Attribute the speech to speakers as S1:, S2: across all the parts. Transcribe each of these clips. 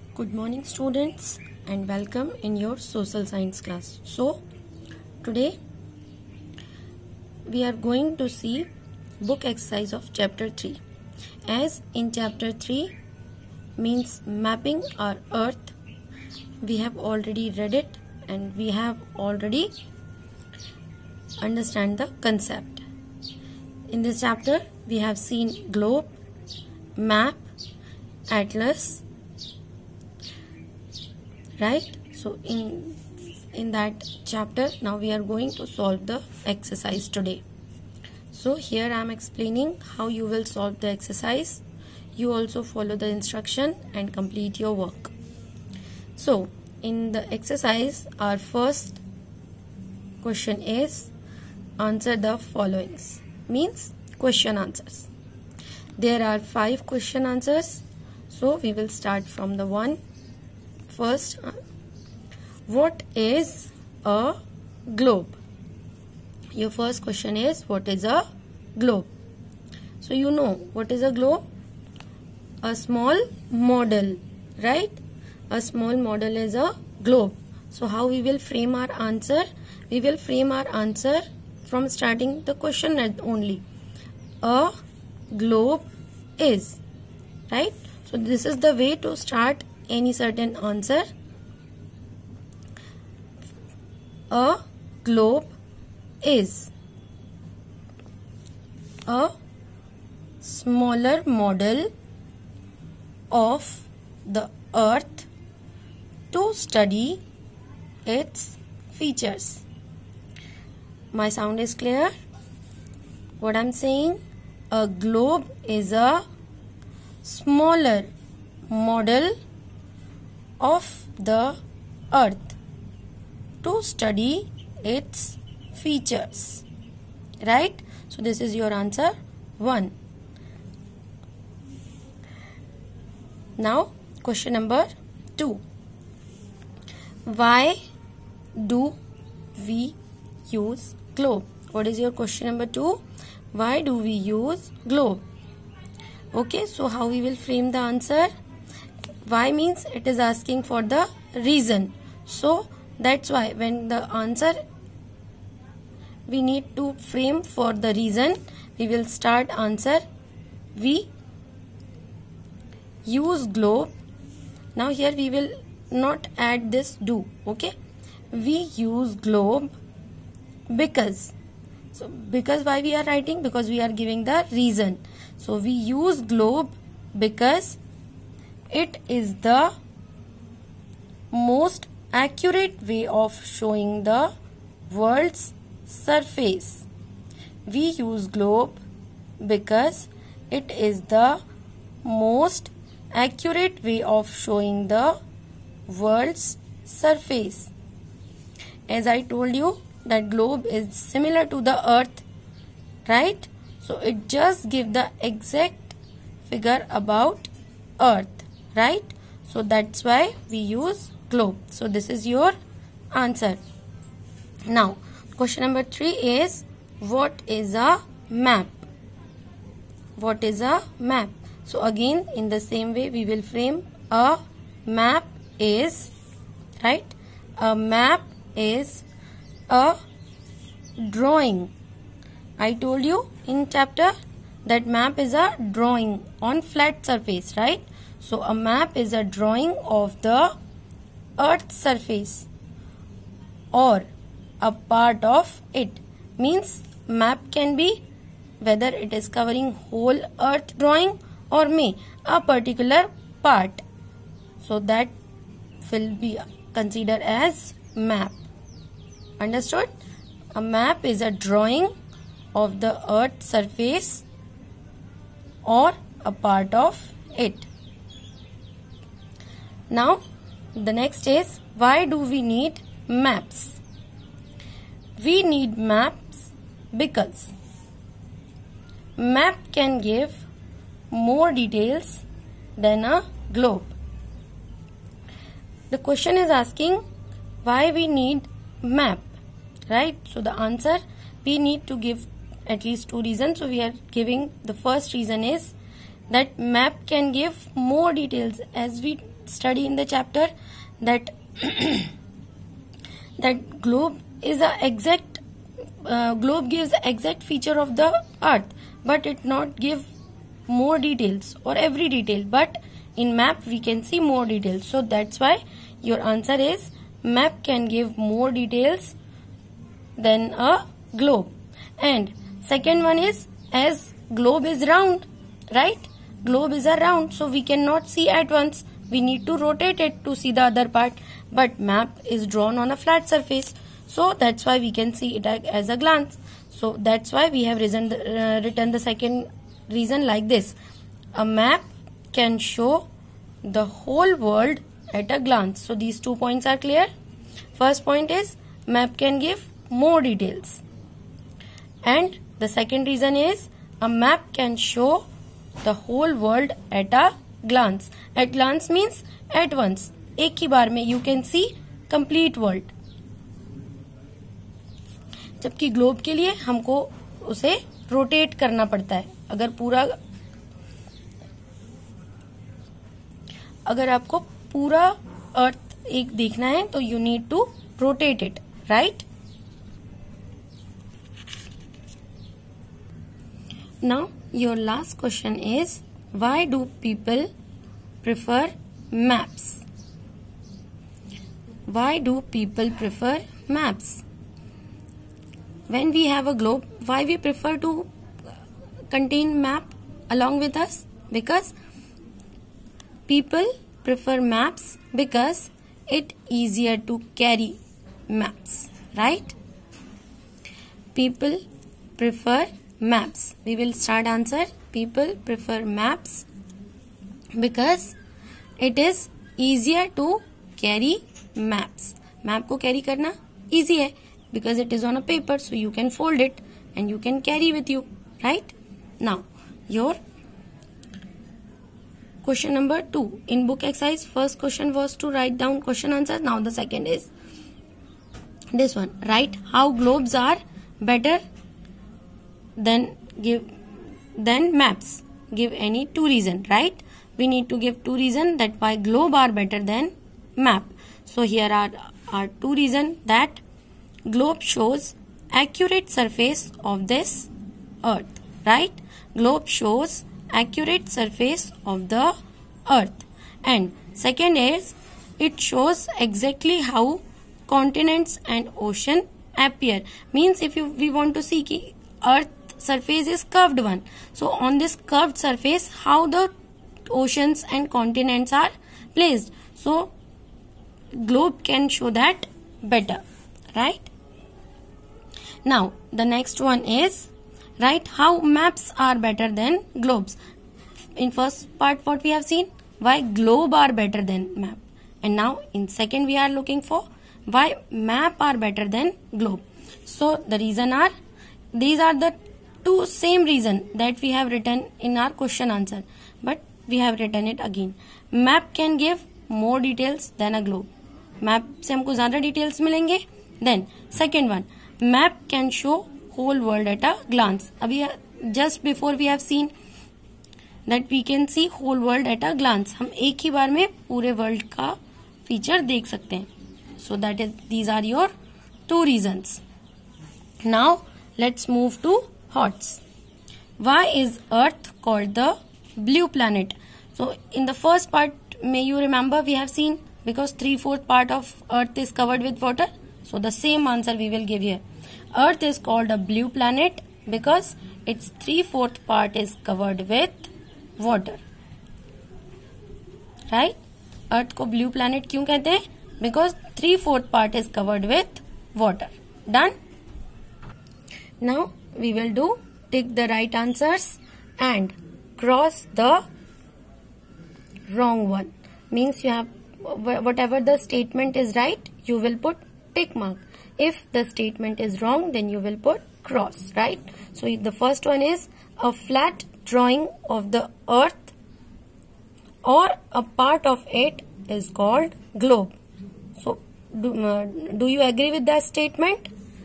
S1: Good morning students and welcome in your social science class. So today we are going to see book exercise of chapter 3. As in chapter 3 means mapping our earth, we have already read it and we have already understand the concept. In this chapter we have seen globe, map, atlas, right? So in that chapter now we are going to solve the exercise today. So here I am explaining how you will solve the exercise. You also follow the instruction and complete your work. So in the exercise our first question is answer the followings, means question answers. There are 5 question answers. So we will start from the one. First, what is a globe? Your first question is what is a globe? So you know what is a globe? A small model, right? A small model is a globe. So how we will frame our answer? We will frame our answer from starting the question only. A globe is, right? So this is the way to start any certain answer. A globe is a smaller model of the earth to study its features. My sound is clear? What I'm saying? A globe is a smaller model of the earth to study its features, right? So this is your answer 1. Now question number 2. Why do we use globe? What is your question number 2? Why do we use globe? Okay, so how we will frame the answer? Why means it is asking for the reason. So that's why when the answer we need to frame for the reason, we will start answer. We use globe. Now here we will not add this do. Okay, we use globe because. So because why we are writing? Because we are giving the reason. So we use globe because it is the most accurate way of showing the world's surface. We use globe because it is the most accurate way of showing the world's surface. As I told you that globe is similar to the earth, right? So it just gives the exact figure about earth, right? So that's why we use globe. So this is your answer. Now question number 3 is what is a map? What is a map? So again in the same way we will frame. A map is, right? A map is a drawing. I told you in chapter that map is a drawing on flat surface, right? So a map is a drawing of the earth's surface or a part of it. Means map can be whether it is covering whole earth drawing or may a particular part. So that will be considered as map. Understood? A map is a drawing of the earth's surface or a part of it. Now the next is why do we need maps? We need maps because map can give more details than a globe. The question is asking why we need map, right? So the answer, we need to give at least 2 reasons. So we are giving the first reason is that map can give more details. As we study in the chapter that that globe is a exact globe gives exact feature of the earth, but it not give more details or every detail, but in map we can see more details. So that's why your answer is map can give more details than a globe. And second one is, as globe is round, right? Globe is a round, so we cannot see at once. We need to rotate it to see the other part. But map is drawn on a flat surface, so that's why we can see it as a glance. So that's why we have written the second reason like this. A map can show the whole world at a glance. So these 2 points are clear. First point is map can give more details. And the second reason is a map can show the whole world at a glance. At glance means at once. एक ही बार में you can see complete world. जबकि globe के लिए हमको उसे rotate करना पड़ता है. अगर आपको पूरा अर्थ एक देखना है तो you need to rotate it, right? Now your last question is, why do people prefer maps? Why do people prefer maps? When we have a globe, why we prefer to contain map along with us? Because people prefer maps because it easier to carry maps, right? People prefer maps. We will start answer. People prefer maps because it is easier to carry maps. Map को carry करना easy है because it is on a paper, so you can fold it and you can carry with you, right? Now your question number 2 in book exercise. First question was to write down question answers. Now the second is this one. Write how globes are better than maps. Give any 2 reasons, right? We need to give 2 reasons that why globe are better than map. So here are 2 reasons that globe shows accurate surface of this earth, right? Globe shows accurate surface of the earth. And second is it shows exactly how continents and ocean appear. Means if we want to see ki earth surface is curved one, so on this curved surface how the oceans and continents are placed, so globe can show that better, right? Now the next one is write how maps are better than globes. In first part what we have seen, why globe are better than map, and now in second we are looking for why map are better than globe. So the reason are, these are the 2 same reason that we have written in our question answer, but we have written it again. Map can give more details than a globe. Map से हमको ज़्यादा details मिलेंगे. Then second one, map can show whole world at a glance. अभी just before we have seen that we can see whole world at a glance. हम एक ही बार में पूरे world का feature देख सकते हैं. So that is, these are your 2 reasons. Now let's move to HOTS. Why is Earth called the blue planet? So in the first part, may you remember we have seen because 3/4 part of Earth is covered with water. So the same answer we will give here. Earth is called a blue planet because its 3/4 part is covered with water. Right? Earth को blue planet क्यों कहते हैं? Because 3/4 part is covered with water. Done? Now we will do tick the right answers and cross the wrong one. Means you have whatever the statement is right, you will put tick mark. If the statement is wrong, then you will put cross, right? So the first one is a flat drawing of the earth or a part of it is called globe. So do you agree with that statement?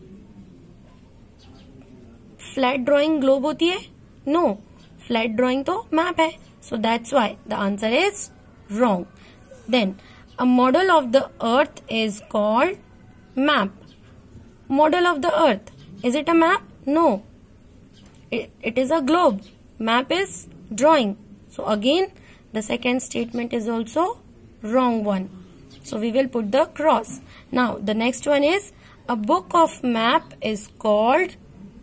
S1: Flat drawing globe होती है? No, flat drawing तो map है. So that's why the answer is wrong. Then a model of the earth is called map. Model of the earth. Is it a map? No. It is a globe. Map is drawing. So again the second statement is also wrong one. So we will put the cross. Now the next one is a book of map is called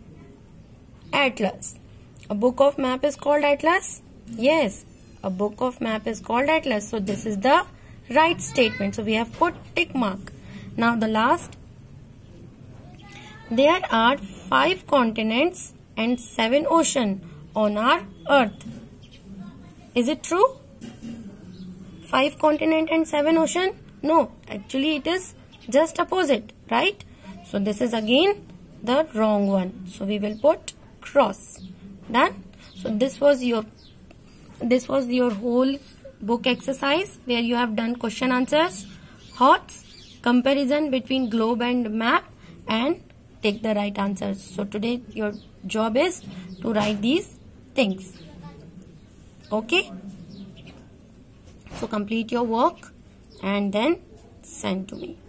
S1: atlas. A book of map is called atlas? Yes, a book of map is called atlas. So this is the right statement. So we have put tick mark. Now the last. There are 5 continents and 7 oceans on our earth. Is it true? 5 continents and 7 oceans? No, actually it is just opposite, right? So this is again the wrong one. So we will put cross. Done. So this was your whole book exercise where you have done question answers, HOTS, comparison between globe and map, and take the right answers. So today your job is to write these things. Okay. So complete your work and then send to me.